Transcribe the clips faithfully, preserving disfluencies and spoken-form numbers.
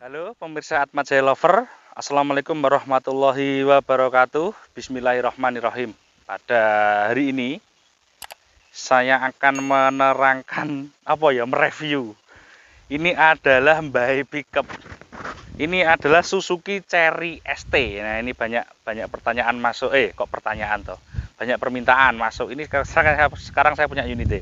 Halo pemirsa Atmat Jaya Lover, Assalamualaikum warahmatullahi wabarakatuh. Bismillahirrahmanirrahim. Pada hari ini saya akan menerangkan apa ya, mereview. Ini adalah Mbay Pickup. Ini adalah Suzuki Cherry S T. Nah ini banyak banyak pertanyaan masuk. Eh kok pertanyaan toh? Banyak permintaan masuk. Ini sekarang saya, sekarang saya punya unit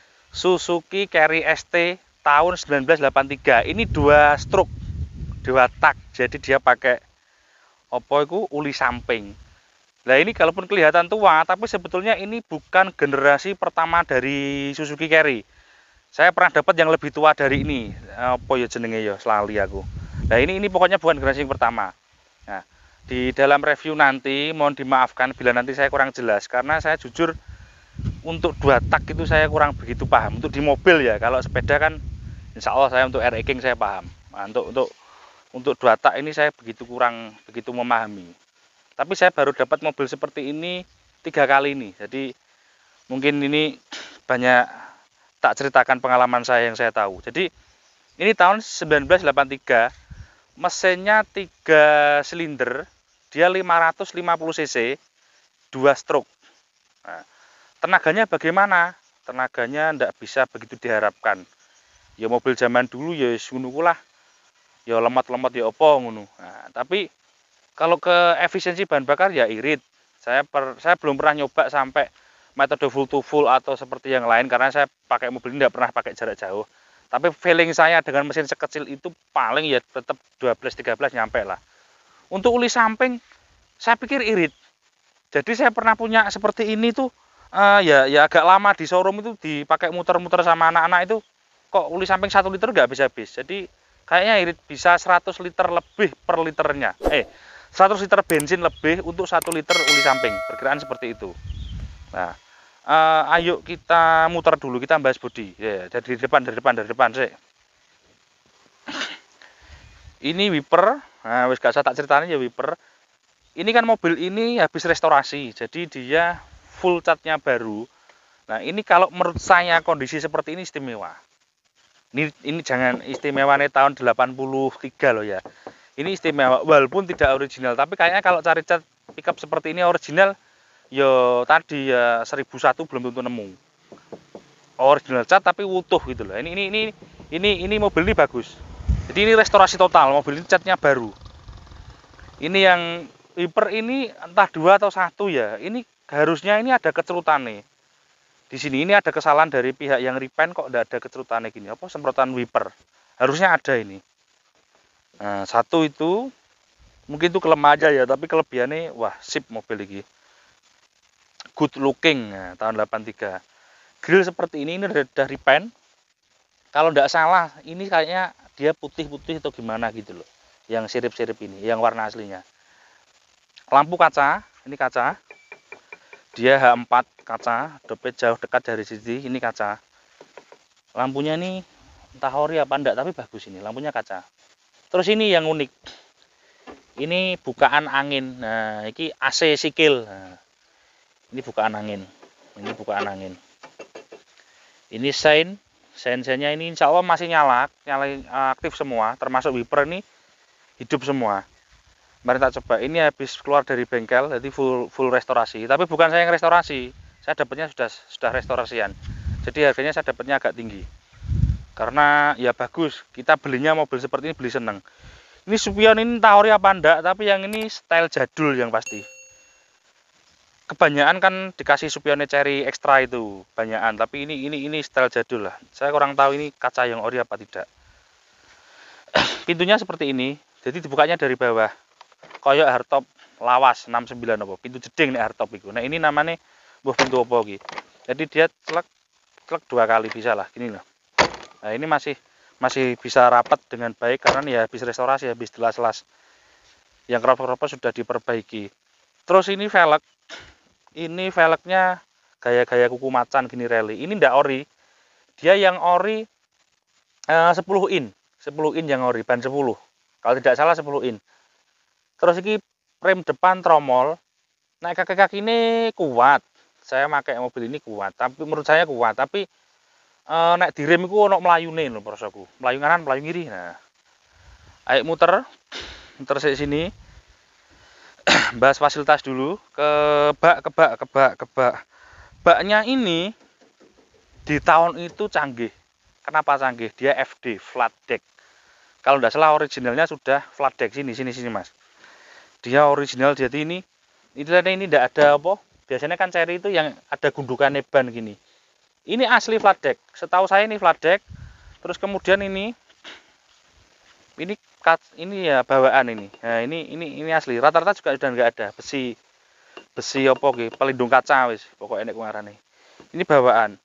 Suzuki Cherry S T tahun seribu sembilan ratus delapan puluh tiga. Ini dua stroke. Dua tak, jadi dia pakai opo itu uli samping. Nah ini kalaupun kelihatan tua, tapi sebetulnya ini bukan generasi pertama dari Suzuki Carry. Saya pernah dapat yang lebih tua dari ini. Apa ya jenenge ya, selali aku. Nah ini ini pokoknya bukan generasi yang pertama. Nah di dalam review nanti mohon dimaafkan bila nanti saya kurang jelas, karena saya jujur untuk dua tak itu saya kurang begitu paham. Untuk di mobil ya, kalau sepeda kan insya Allah saya untuk R E King saya paham. Nah, untuk untuk Untuk dua tak ini saya begitu kurang begitu memahami. Tapi saya baru dapat mobil seperti ini tiga kali ini. Jadi mungkin ini banyak tak ceritakan pengalaman saya yang saya tahu. Jadi ini tahun seribu sembilan ratus delapan puluh tiga, mesinnya tiga silinder, dia lima ratus lima puluh cc, dua stroke. Nah, tenaganya bagaimana? Tenaganya tidak bisa begitu diharapkan. Ya mobil zaman dulu ya sunukulah. Ya lemot-lemot ya opo ngono. Nah, tapi kalau ke efisiensi bahan bakar ya irit. Saya per, saya belum pernah nyoba sampai metode full to full atau seperti yang lain karena saya pakai mobil ini tidak pernah pakai jarak jauh. Tapi feeling saya dengan mesin sekecil itu paling ya tetap dua belas tiga belas nyampe lah. Untuk uli samping saya pikir irit. Jadi saya pernah punya seperti ini tuh uh, ya ya agak lama di showroom itu dipakai muter-muter sama anak-anak itu kok uli samping satu liter nggak habis-habis. Jadi kayaknya irit bisa seratus liter lebih per liternya. Eh, seratus liter bensin lebih untuk satu liter uli samping. Perkiraan seperti itu. Nah, uh, ayo kita muter dulu, kita bahas bodi. Ya, yeah, dari depan, dari depan, dari depan sih. Ini wiper. Nah, wis gak usah tak ceritain ya wiper. Ini kan mobil ini habis restorasi, jadi dia full catnya baru. Nah, ini kalau menurut saya kondisi seperti ini istimewa. Ini, ini jangan istimewanya tahun delapan puluh tiga loh ya. Ini istimewa walaupun tidak original, tapi kayaknya kalau cari cat pickup seperti ini original yo tadi ya seribu satu belum tentu nemu. Original cat tapi utuh gitu loh. Ini ini ini ini ini mobil ini bagus. Jadi ini restorasi total, mobil ini catnya baru. Ini yang wiper ini entah dua atau satu ya. Ini harusnya ini ada kecerutan nih. Di sini ini ada kesalahan dari pihak yang repaint kok tidak ada kecerutannya gini. Apa semprotan wiper? Harusnya ada ini. Nah, satu itu mungkin itu kelemah aja ya, tapi kelebihannya wah sip mobil ini. Good looking nah, tahun delapan puluh tiga. Grill seperti ini ini udah repaint. Kalau tidak salah ini kayaknya dia putih-putih atau gimana gitu loh. Yang sirip-sirip ini, yang warna aslinya. Lampu kaca, ini kaca. Dia H empat kaca, dompet jauh dekat dari sini, ini kaca. Lampunya ini entah ori apa enggak, tapi bagus ini, lampunya kaca. Terus ini yang unik. Ini bukaan angin. Nah, ini A C sikil. Nah, ini bukaan angin. Ini bukaan angin. Ini sein, sein-seinnya ini insya Allah masih nyala, nyala aktif semua, termasuk wiper ini hidup semua. Mari tak coba. Ini habis keluar dari bengkel, jadi full full restorasi. Tapi bukan saya yang restorasi, saya dapatnya sudah sudah restorasian. Jadi harganya saya dapatnya agak tinggi. Karena ya bagus, kita belinya mobil seperti ini beli seneng. Ini spion ini entah ori apa enggak, tapi yang ini style jadul yang pasti. Kebanyakan kan dikasih spionnya Cherry Extra itu, banyakan. Tapi ini ini ini style jadul lah. Saya kurang tahu ini kaca yang ori apa tidak. Pintunya seperti ini, jadi dibukanya dari bawah. Koyok hardtop lawas enam puluh sembilan apa pintu jeding nih hardtop itu. Nah ini namanya buah pintu apa gitu. Jadi dia celek celek dua kali bisa lah gini loh. Nah ini masih masih bisa rapat dengan baik karena ya habis restorasi, habis telas-telas. Yang keropos-keropos sudah diperbaiki. Terus ini velg, ini velgnya gaya-gaya kuku macan gini rally. Ini ndak ori, dia yang ori eh, sepuluh in, sepuluh in yang ori, ban sepuluh. Kalau tidak salah sepuluh in. Terus ini rem depan tromol, naik kaki-kaki ini kuat. Saya pakai mobil ini kuat, tapi menurut saya kuat. Tapi e, naik di rem itu ono melayune lho prosoku. Melayu kanan, melayu kiri. Nah, Ayo muter, muter di sini. Bahas fasilitas dulu. Ke bak, ke bak, ke bak, ke bak. Baknya ini di tahun itu canggih. Kenapa canggih? Dia F D, flat deck. Kalau tidak salah originalnya sudah flat deck. Sini, sini, sini mas. Dia original, jadi ini, ini ini tidak ada apa. Biasanya kan Cherry itu yang ada gundukan ban gini. Ini asli flat deck. Setahu saya ini flat deck. Terus kemudian ini, ini ini ya bawaan ini. Nah ini ini ini asli. Rata-rata juga sudah nggak ada besi, besi apa gitu, pelindung kaca wis. Pokoknya ini kemarin nih. Ini bawaan.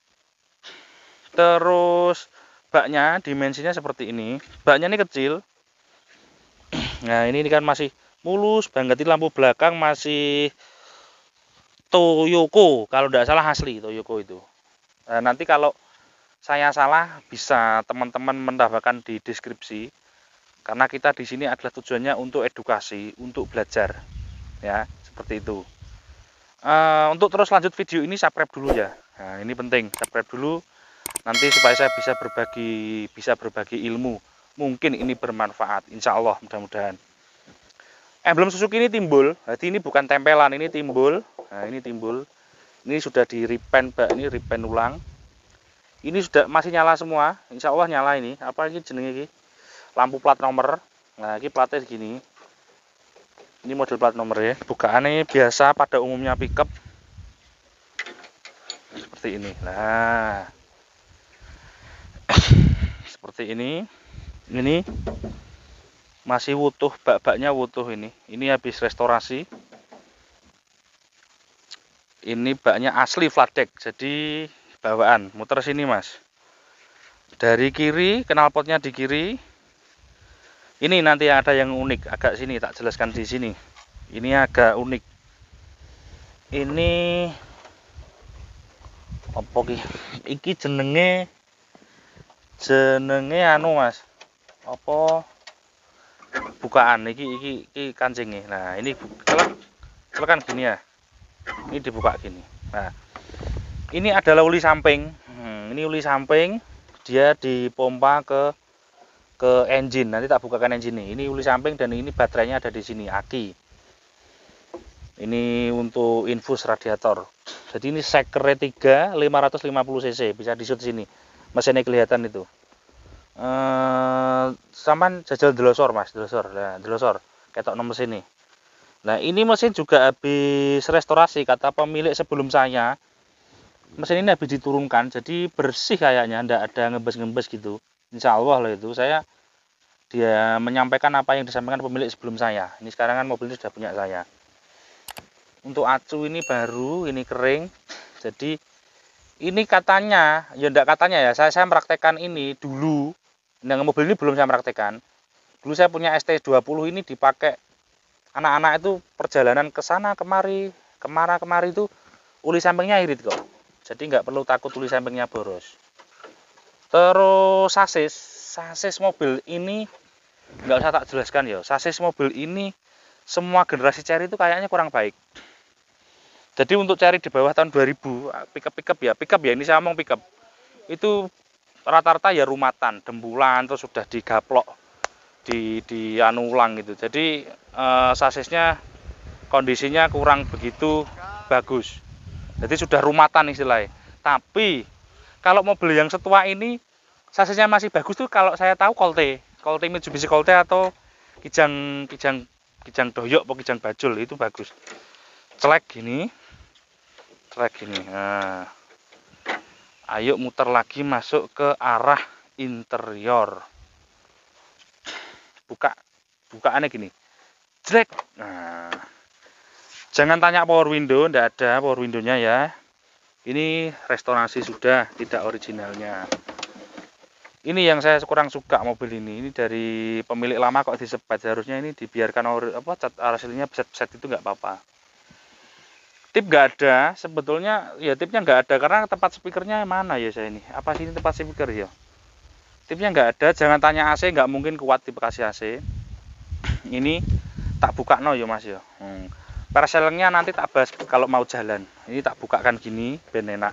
Terus baknya dimensinya seperti ini. Baknya ini kecil. Nah ini, ini kan masih mulus banget. Ini lampu belakang masih Toyoko. Kalau tidak salah asli Toyoko itu. Nah, nanti kalau saya salah bisa teman-teman menambahkan di deskripsi. Karena kita di sini adalah tujuannya untuk edukasi, untuk belajar. Ya, seperti itu. Uh, untuk terus lanjut video ini subscribe dulu ya. Nah, ini penting, subscribe dulu. Nanti supaya saya bisa berbagi bisa berbagi ilmu. Mungkin ini bermanfaat, insya Allah mudah-mudahan. Emblem Suzuki ini timbul, jadi ini bukan tempelan, ini timbul. Nah ini timbul, ini sudah di repaint, ini repaint ulang. Ini sudah masih nyala semua, insya Allah nyala ini. Apa ini jenenge ini? Lampu plat nomor. Nah ini platnya segini. Ini model plat nomor ya. Bukaannya biasa pada umumnya pickup seperti ini. Nah seperti ini. Ini masih wutuh, bak-baknya wutuh ini. Ini habis restorasi. Ini baknya asli flat deck, jadi bawaan. Muter sini mas. Dari kiri, knalpotnya di kiri. Ini nanti ada yang unik, agak sini tak jelaskan di sini. Ini agak unik. Ini apa ki? Iki jenenge jenenge anu mas. Apa? Bukaan iki iki iki kancingnya. Nah ini celak celak kan gini ya. Ini dibuka gini. Nah ini adalah uli samping. Hmm, ini uli samping. Dia dipompa ke ke engine. Nanti tak bukakan engine ini. Ini uli samping dan ini baterainya ada di sini. Aki. Ini untuk infus radiator. Jadi ini Seker tiga lima ratus lima puluh cc. Bisa di shoot sini. Mesinnya kelihatan itu. Eh, sampan jajal delosor mas, delosor, nah, delosor, ketok nomor sini. Nah ini mesin juga habis restorasi kata pemilik sebelum saya. Mesin ini habis diturunkan, jadi bersih kayaknya, ndak ada ngebes-ngebes gitu. Insya Allah lah itu saya dia menyampaikan apa yang disampaikan pemilik sebelum saya. Ini sekarang kan mobil ini sudah punya saya. Untuk acu ini baru, ini kering, jadi ini katanya, ya ndak katanya ya, saya saya praktekkan ini dulu. Nah, mobil ini belum saya praktekkan. Dulu saya punya S T dua puluh ini dipakai anak-anak itu perjalanan ke sana kemari, kemana kemari itu uli sampingnya irit kok. Jadi nggak perlu takut uli sampingnya boros. Terus sasis, sasis mobil ini nggak usah tak jelaskan ya. Sasis mobil ini semua generasi Cherry itu kayaknya kurang baik. Jadi untuk Cherry di bawah tahun dua ribu, pickup-pickup ya, pickup ya ini saya ngomong pickup. Itu rata-rata ya rumatan, dembulan, terus sudah digaplok, di di anu ulang gitu. Jadi eh, sasisnya kondisinya kurang begitu bagus. Jadi sudah rumatan istilahnya. Tapi kalau mobil yang setua ini sasisnya masih bagus tuh kalau saya tahu Colte, Colte Mitsubishi Colte atau Kijang Kijang Kijang Doyok atau Kijang Bajul itu bagus. Celek gini, celek gini. Nah. Ayo muter lagi masuk ke arah interior. Buka, bukaannya gini. Jrek. Nah, jangan tanya power window, ndak ada power windownya ya. Ini restorasi sudah, tidak originalnya. Ini yang saya kurang suka mobil ini. Ini dari pemilik lama kok disebat. Harusnya ini dibiarkan ori, apa cat aslinya beset-beset itu nggak apa-apa. Tip nggak ada, sebetulnya ya tipnya nggak ada karena tempat speakernya mana ya saya ini. Apa sih ini tempat speaker ya? Tipnya nggak ada, jangan tanya A C, nggak mungkin kuat dikasih A C. Ini tak buka no ya mas ya. Hmm. Perselengnya nanti tak bahas kalau mau jalan. Ini tak bukakan gini, ben enak.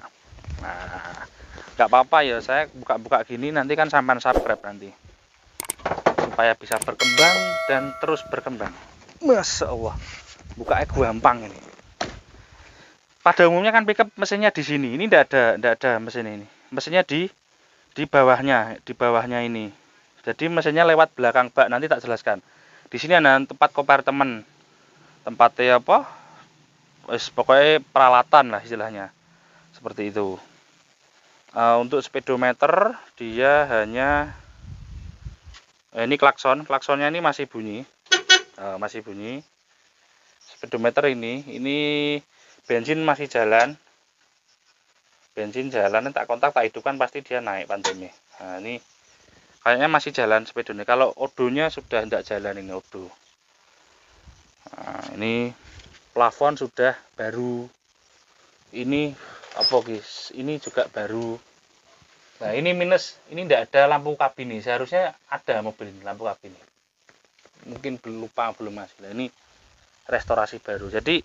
Nah, nggak apa-apa ya, saya buka-buka gini nanti kan sampai subscribe nanti. supaya bisa berkembang dan terus berkembang. Masya Allah, bukanya gampang ini. Pada umumnya kan pickup mesinnya di sini, ini tidak ada, tidak ada mesin ini. Mesinnya di di bawahnya, di bawahnya ini. Jadi mesinnya lewat belakang bak, nanti tak jelaskan. Di sini ada tempat kompartemen, tempatnya apa? Pokoknya peralatan lah istilahnya, seperti itu. Uh, untuk speedometer dia hanya eh, ini klakson, klaksonnya ini masih bunyi, uh, masih bunyi. Speedometer ini, ini bensin masih jalan, bensin jalan, tak kontak tak hidupkan pasti dia naik pantunnya. Nah, ini kayaknya masih jalan speedometer. Kalau odonya sudah tidak jalan ini odo. Nah, ini plafon sudah baru, ini apa guys, ini juga baru. Nah ini minus, ini tidak ada lampu kabin nih, seharusnya ada mobil ini lampu kabin ini. Mungkin belum lupa belum masih. Nah, ini restorasi baru. Jadi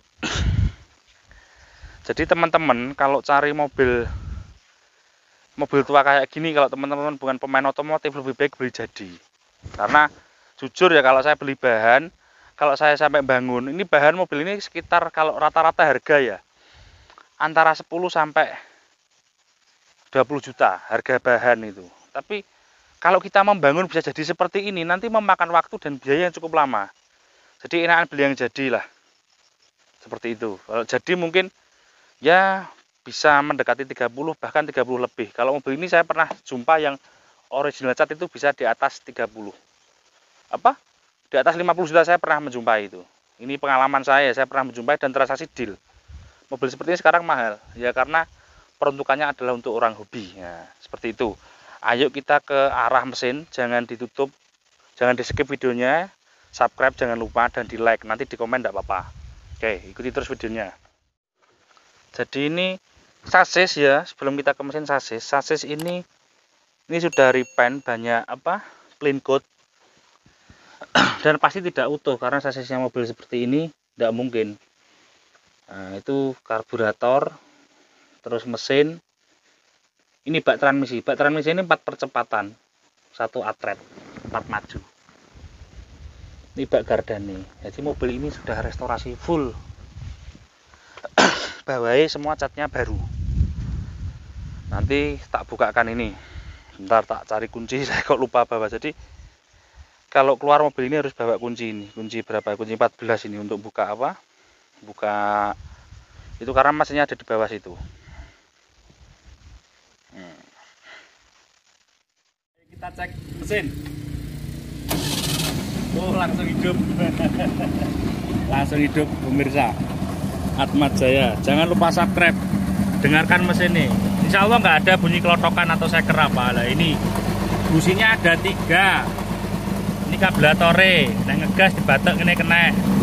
jadi teman-teman kalau cari mobil mobil tua kayak gini, kalau teman-teman bukan pemain otomotif, lebih baik beli jadi. Karena jujur ya, kalau saya beli bahan, kalau saya sampai bangun, ini bahan mobil ini sekitar kalau rata-rata harga ya antara sepuluh sampai dua puluh juta harga bahan itu. Tapi kalau kita membangun bisa jadi seperti ini, nanti memakan waktu dan biaya yang cukup lama. Jadi enakan beli yang jadi lah. Seperti itu. Kalau jadi mungkin ya bisa mendekati tiga puluh, bahkan tiga puluh lebih. Kalau mobil ini saya pernah jumpa yang original cat itu bisa di atas tiga puluh. Apa? Di atas lima puluh juta saya pernah menjumpai itu. Ini pengalaman saya, saya pernah menjumpai dan transaksi deal. Mobil seperti ini sekarang mahal, ya karena peruntukannya adalah untuk orang hobi. Nah, seperti itu. Ayo kita ke arah mesin, jangan ditutup, jangan di skip videonya, subscribe jangan lupa dan di like, nanti di komen tidak apa-apa. Oke, ikuti terus videonya. Jadi ini sasis ya, sebelum kita ke mesin sasis, sasis ini ini sudah repaint banyak apa, clean coat, dan pasti tidak utuh karena sasisnya mobil seperti ini tidak mungkin. Nah, itu karburator, terus mesin, ini bak transmisi, bak transmisi ini empat percepatan, satu atret, empat maju. Ini bak gardani. Jadi mobil ini sudah restorasi full. Bawahnya semua catnya baru. Nanti tak bukakan ini. Bentar tak cari kunci, saya kok lupa bawa. Jadi kalau keluar mobil ini harus bawa kunci ini. Kunci berapa? Kunci empat belas ini untuk buka apa? Buka itu karena mesinnya ada di bawah situ. Hmm. Kita cek mesin. Oh, langsung hidup. Langsung hidup pemirsa. Atmat Jaya. Jangan lupa subscribe. Dengarkan mesin ini. Insya Allah nggak ada bunyi kelotokan atau seker apa. Lah ini businya ada tiga. Ini kablatore. Nah ngegas dibatek ini kena.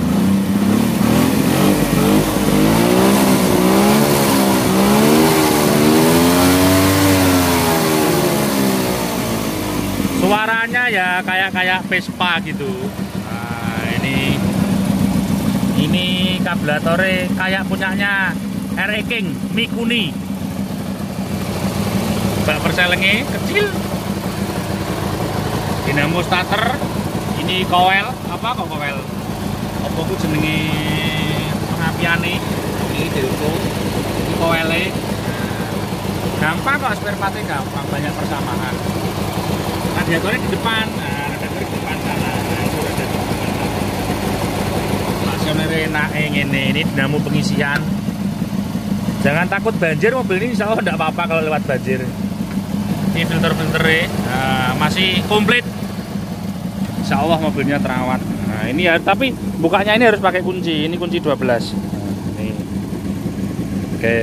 Suaranya ya kayak kayak Vespa gitu. Nah, ini ini kablatore kayak punyanya R E King Mikuni. Bak perselengnya kecil. Dinamo starter. Ini coil apa kok coil? Apa ku jenenge pengapiane? Ini delco. Ini coile. Gampang kok, spare partnya gampang, banyak persamaan. Radiatornya di depan, nah, radiatornya di depan sana, nah itu radiator di depan sana. Maksimumnya enak ini, ini dinamo pengisian. Jangan takut banjir, mobil ini insya Allah tidak apa-apa kalau lewat banjir. Ini filter-filternya nah, masih komplit. Insya Allah mobilnya terawat. Nah ini ya, tapi bukanya ini harus pakai kunci, ini kunci dua belas. Nah, ini. Oke.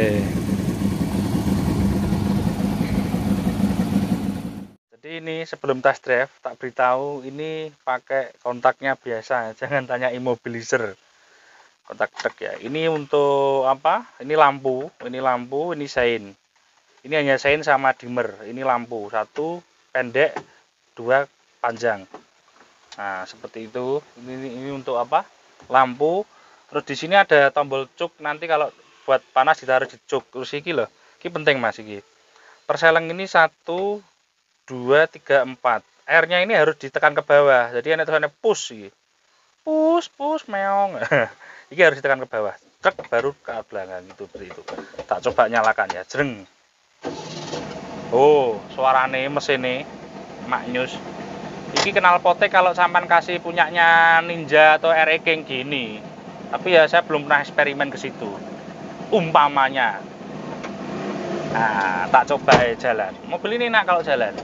Ini sebelum test drive tak beritahu ini pakai kontaknya biasa, jangan tanya immobilizer kontak truk ya. Ini untuk apa? Ini lampu, ini lampu, ini sein. Ini hanya sein sama dimmer. Ini lampu satu pendek, dua panjang. Nah seperti itu. Ini ini untuk apa? Lampu. Terus di sini ada tombol cuk. Nanti kalau buat panas ditaruh di cuk. Terus iki loh, ini penting mas iki. Perseleng ini satu dua tiga empat airnya ini harus ditekan ke bawah. Jadi ini tulisannya push gitu. Push, push, meong. Ini harus ditekan ke bawah. Trek baru ke belakang gitu seperti itu. Tak coba nyalakan ya, jreng. Oh, suarane mesinnya maknyus. Iki knalpotnya kalau sampan kasih punyanya Ninja atau R E King gini. Tapi ya saya belum pernah eksperimen ke situ. Umpamanya. Nah, tak coba ya jalan. Mobil ini enak kalau jalan.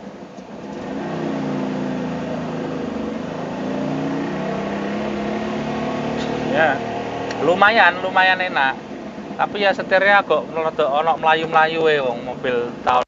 Ya, lumayan, lumayan enak. Tapi ya setirnya agak rada ono melayu-melayu ya wong mobil tahun.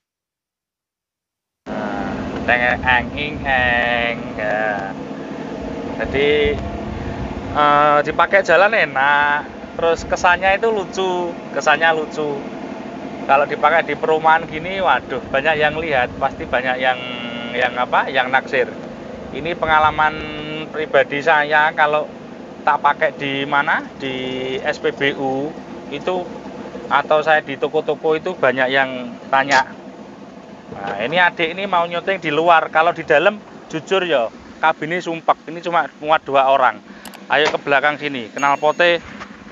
Nah, teng eng ing eng ya. Jadi eh, dipakai jalan enak. Terus kesannya itu lucu, kesannya lucu. Kalau dipakai di perumahan gini, waduh, banyak yang lihat, pasti banyak yang yang apa? Yang naksir. Ini pengalaman pribadi saya kalau tak pakai di mana? Di S P B U itu atau saya di toko-toko itu banyak yang tanya. Nah, ini adik ini mau nyuting di luar, kalau di dalam jujur ya, kabinnya sumpek. Ini cuma muat dua orang. Ayo ke belakang sini, knalpotnya.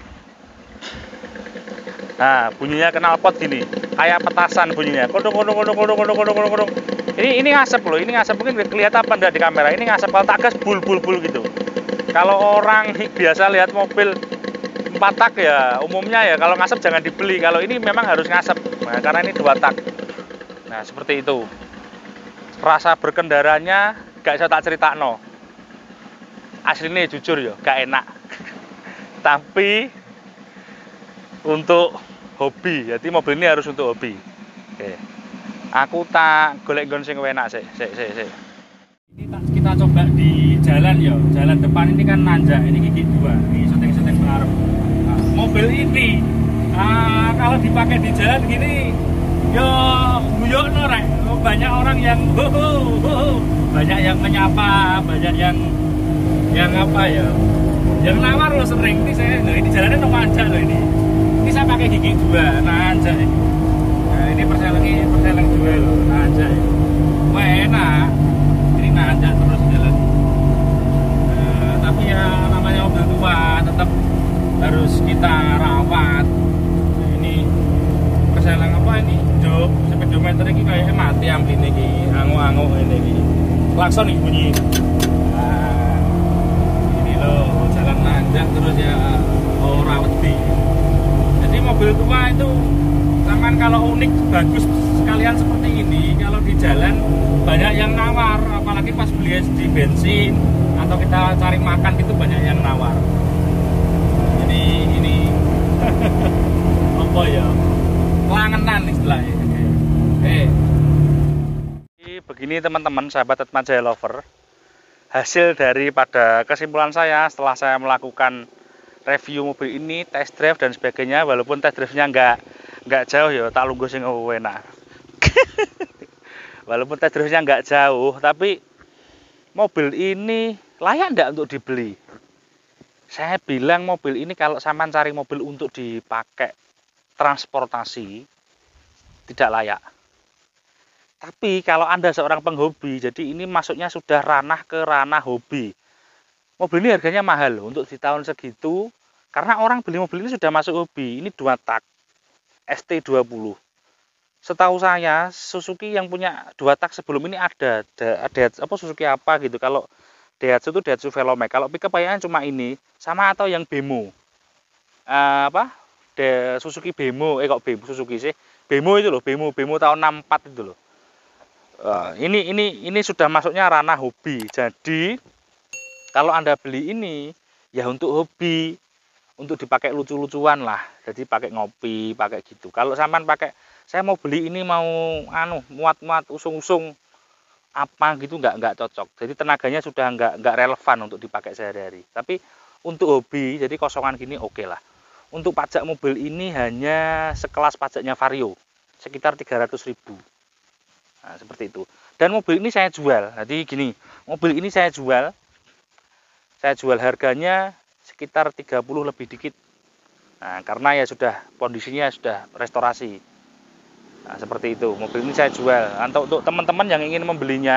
Nah, bunyinya knalpot gini, kayak petasan bunyinya. Kodong kodong kodong kodong kodong kodong kodong kodong. Ini ini ngasep loh, ini ngasep mungkin kelihatan apa enggak di kamera. Ini ngasep kalau tak gas bul bul bul gitu. Kalau orang biasa lihat mobil empat tak ya umumnya ya kalau ngasep jangan dibeli. Kalau ini memang harus ngasep. Nah, karena ini dua tak. Nah, seperti itu. Rasa berkendaranya gak bisa tak cerita no. Aslinya jujur ya, gak enak. Tapi untuk hobi, jadi mobil ini harus untuk hobi. Oke. Aku tak golek nggon sing enak sik, sik, sik, sik. Ini kita coba di jalan ya. Jalan depan ini kan nanjak, ini gigi dua. Ini syuting-syuting pengarep. Nah, mobil ini ah, kalau dipakai di jalan gini yo guyokno rek. Banyak orang yang ho, ho, ho, banyak yang menyapa, banyak yang yang apa ya? Yang nawar loh sering. Ini saya, nah ini jalannya no nanjak loh ini. Ini saya pakai gigi dua, nanjak ini. Nah ini perselengnya perseleng dua loh, nanjak ini. Wah enak, ini nanjak terus jalan. Nah, tapi ya namanya mobil tua, tetap harus kita rawat. Nah, ini perseleng apa ini? Jok, speedometer ini kayaknya mati ampli ini, angu-angu ini. Klakson nih bunyi. Nah, ini loh, jalan nanjak terus ya, oh rawat di. Jadi mobil tua itu sampai kalau unik bagus sekalian seperti ini, kalau di jalan banyak yang nawar, apalagi pas beli di bensin atau kita cari makan gitu banyak yang nawar. Jadi ini apa ya, langenan istilahnya. Eh, begini teman-teman sahabat Atma Jaya Lover, hasil daripada kesimpulan saya setelah saya melakukan review mobil ini, test drive dan sebagainya, walaupun test drive-nya nggak nggak jauh ya, tak lungguh sing enak. Walaupun test drive-nya nggak jauh, tapi mobil ini layak nggak untuk dibeli? Saya bilang mobil ini kalau sampean cari mobil untuk dipakai transportasi tidak layak. Tapi kalau Anda seorang penghobi, jadi ini masuknya sudah ranah ke ranah hobi. Mobil ini harganya mahal loh, untuk di tahun segitu. Karena orang beli mobil ini sudah masuk hobi. Ini dua tak S T dua puluh. Setahu saya Suzuki yang punya dua tak sebelum ini ada, ada, ada apa Suzuki apa gitu. Kalau Daihatsu itu Daihatsu Velomax. Kalau pickup kayaknya cuma ini, sama atau yang Bemo. Uh, apa? De, Suzuki Bemo, eh kok Bemo Suzuki sih? Bemo itu loh, Bemo, Bemo tahun enam puluh empat itu loh. Uh, ini ini ini sudah masuknya ranah hobi. Jadi kalau Anda beli ini ya untuk hobi, untuk dipakai lucu-lucuan lah. Jadi pakai ngopi, pakai gitu. Kalau sampean pakai, saya mau beli ini mau anu muat-muat usung-usung apa gitu, nggak nggak cocok. Jadi tenaganya sudah nggak nggak relevan untuk dipakai sehari-hari. Tapi untuk hobi, jadi kosongan gini oke lah. Untuk pajak mobil ini hanya sekelas pajaknya Vario, sekitar tiga ratus ribu. Nah, seperti itu. Dan mobil ini saya jual. Jadi gini, mobil ini saya jual. Saya jual harganya sekitar tiga puluh lebih dikit. Nah, karena ya sudah kondisinya sudah restorasi. Nah, seperti itu. Mobil ini saya jual. Untuk untuk teman-teman yang ingin membelinya,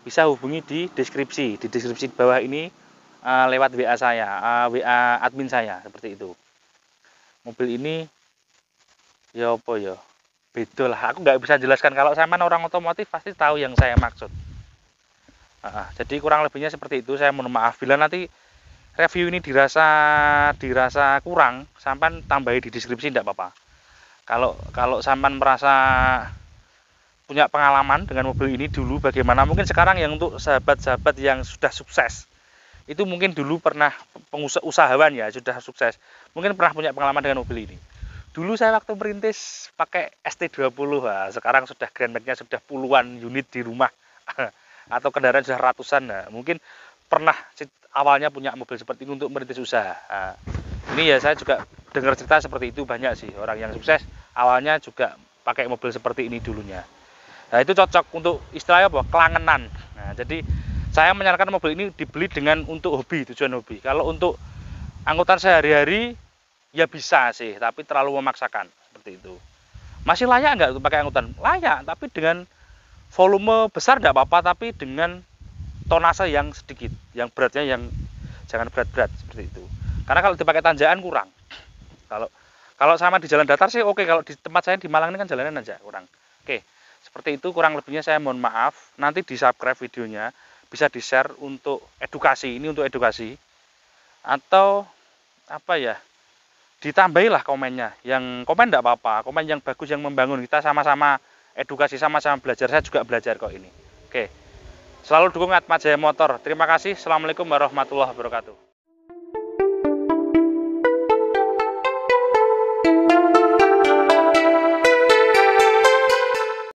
bisa hubungi di deskripsi. Di deskripsi di bawah ini uh, lewat W A saya, uh, W A admin saya, seperti itu. Mobil ini ya apa ya? Beda lah, aku nggak bisa jelaskan. Kalau sampean orang otomotif pasti tahu yang saya maksud. Uh, jadi kurang lebihnya seperti itu. Saya mohon maaf bila nanti review ini dirasa dirasa kurang, sampean tambahi di deskripsi tidak apa-apa. Kalau kalau sampean merasa punya pengalaman dengan mobil ini dulu bagaimana, mungkin sekarang yang untuk sahabat-sahabat yang sudah sukses, itu mungkin dulu pernah pengusahawan ya, sudah sukses, mungkin pernah punya pengalaman dengan mobil ini. Dulu saya waktu merintis pakai S T dua puluh, nah, sekarang sudah Grand Max-nya sudah puluhan unit di rumah atau kendaraan sudah ratusan. Nah, mungkin pernah awalnya punya mobil seperti ini untuk merintis usaha. Nah, ini ya saya juga dengar cerita seperti itu, banyak sih orang yang sukses awalnya juga pakai mobil seperti ini dulunya. Nah, itu cocok untuk istilahnya apa? Kelangenan. Nah, jadi saya menyarankan mobil ini dibeli dengan untuk hobi, tujuan hobi. Kalau untuk angkutan sehari-hari ya bisa sih, tapi terlalu memaksakan seperti itu. Masih layak nggak untuk pakai angkutan? Layak, tapi dengan volume besar tidak apa-apa, tapi dengan tonase yang sedikit, yang beratnya yang jangan berat-berat seperti itu. Karena kalau dipakai tanjakan kurang. Kalau kalau sama di jalan datar sih oke, kalau di tempat saya di Malang ini kan jalanan aja kurang. Oke. Seperti itu kurang lebihnya, saya mohon maaf. Nanti di subscribe videonya, bisa di share untuk edukasi, ini untuk edukasi. Atau apa ya, ditambahilah komennya. Yang komen tidak apa-apa, komen yang bagus, yang membangun, kita sama-sama edukasi, sama-sama belajar. Saya juga belajar kok ini. Oke, selalu dukung Atmajaya Motor. Terima kasih. Assalamualaikum warahmatullahi wabarakatuh.